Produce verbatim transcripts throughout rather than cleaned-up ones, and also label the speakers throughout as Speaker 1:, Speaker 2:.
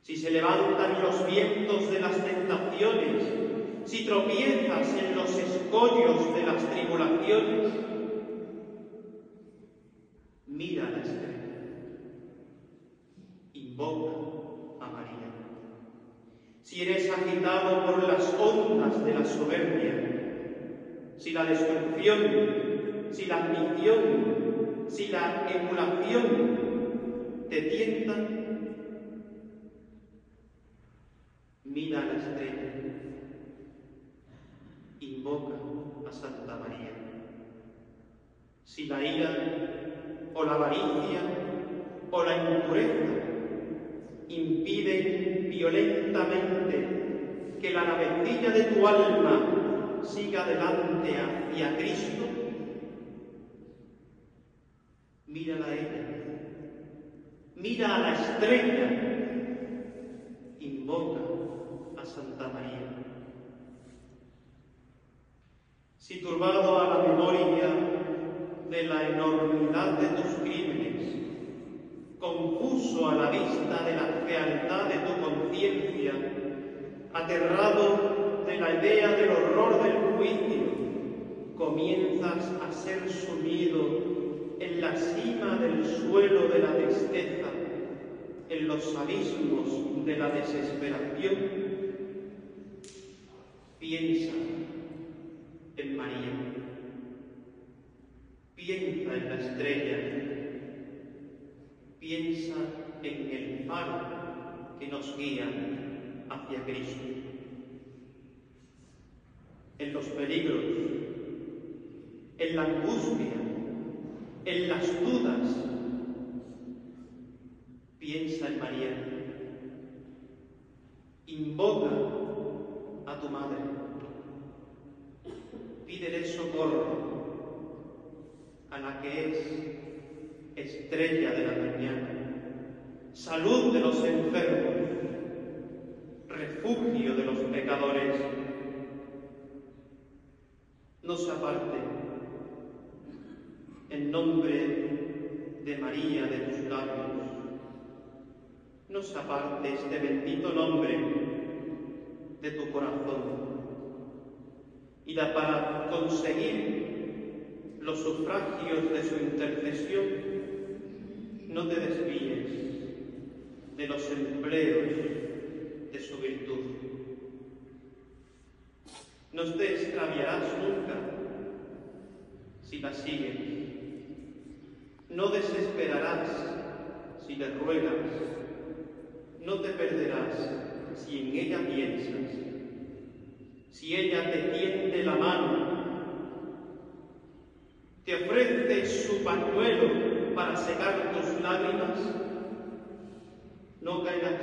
Speaker 1: si se levantan los vientos de las tentaciones, si tropiezas en los escollos de las tribulaciones, mira la estrella, invoca a María. Si eres agitado por las ondas de la soberbia, si la destrucción, si la ambición, si la emulación te tientan, mira a la estrella, invoca a Santa María. Si la ira o la avaricia o la impureza impiden violentamente que la navecilla de tu alma siga adelante hacia Cristo, mírala a ella, mira a la estrella, invoca a Santa María. Si turbado a la memoria de la enormidad de tus crímenes, confuso a la vista de la fealdad de tu conciencia, aterrado de la idea del horror del juicio, comienzas a ser sumido en la cima del suelo de la tristeza, en los abismos de la desesperación, piensa en María, piensa en la estrella, piensa en el faro que nos guía hacia Cristo. En los peligros, en la angustia, en las dudas, piensa en María, invoca a tu madre, pídele socorro a la que es estrella de la mañana, salud de los enfermos, refugio de los pecadores. No se aparte, en nombre de María de tus labios, no se aparte este bendito nombre de tu corazón. Y da para conseguir los sufragios de su intercesión, no te desvíes de los empleos de su virtud. No te extraviarás nunca si la sigues. No desesperarás si le ruegas. No te perderás si en ella piensas. Si ella te tiende la mano, te ofrece su pañuelo para secar tus lágrimas, no caerás.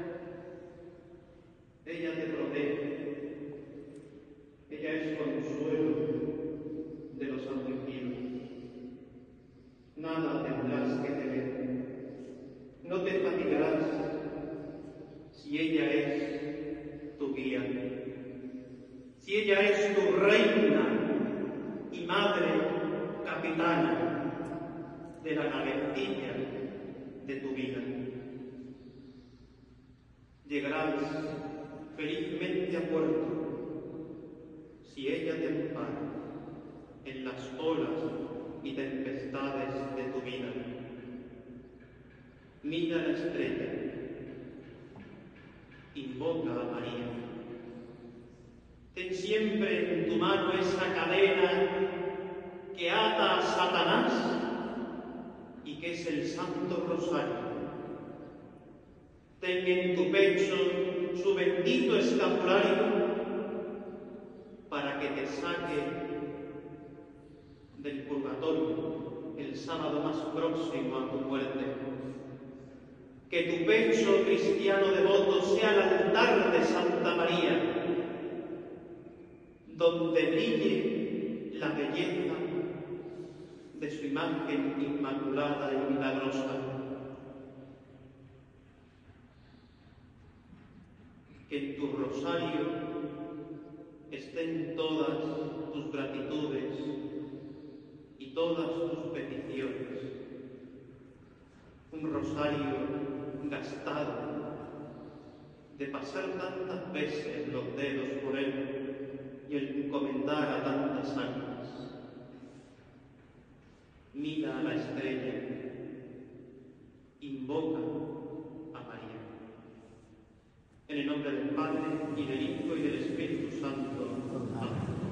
Speaker 1: Ella te protege, ella es consuelo de los afligidos. Nada tendrás que temer, no te fatigarás si ella es tu guía. Si ella es tu reina y madre capitana de la navecilla de tu vida, llegarás felizmente a puerto si ella te ampara en las olas y tempestades de tu vida. Mira la estrella, invoca a María. Ten siempre en tu mano esa cadena que ata a Satanás y que es el Santo Rosario. Ten en tu pecho su bendito escapulario para que te saque del purgatorio el sábado más próximo a tu muerte. Que tu pecho cristiano devoto sea el altar de Santa María, donde brille la belleza de su imagen inmaculada y milagrosa. Que en tu rosario estén todas tus gratitudes y todas tus peticiones. Un rosario gastado, de pasar tantas veces los dedos por él y el encomendar a tantas almas. Mira a la estrella, invoca a María. En el nombre del Padre, y del Hijo, y del Espíritu Santo. Amén.